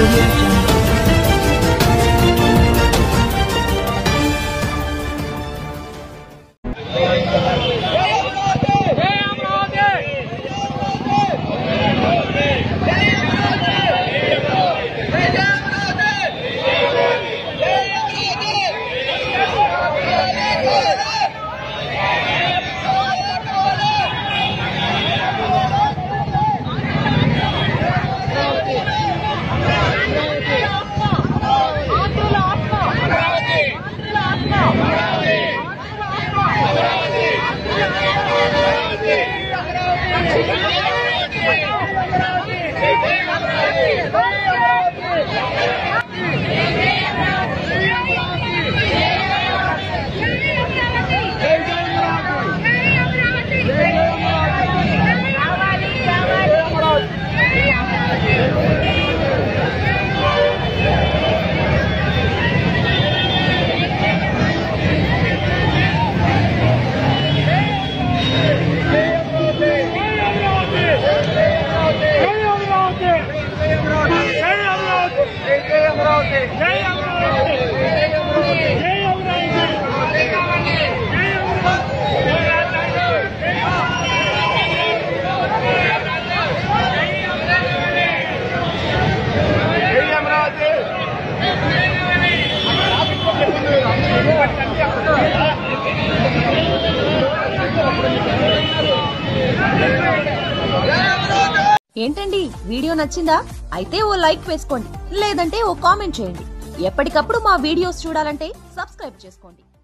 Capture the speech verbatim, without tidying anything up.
Audio Jungle. ఏంటండి video నచ్చిందా? అయితే ఓ లైక్ వేసుకోండి, లేదంటే ఓ కామెంట్ చేయండి. ఎప్పటికప్పుడు మా వీడియోస్ చూడాలంటే సబ్స్క్రైబ్ చేసుకోండి.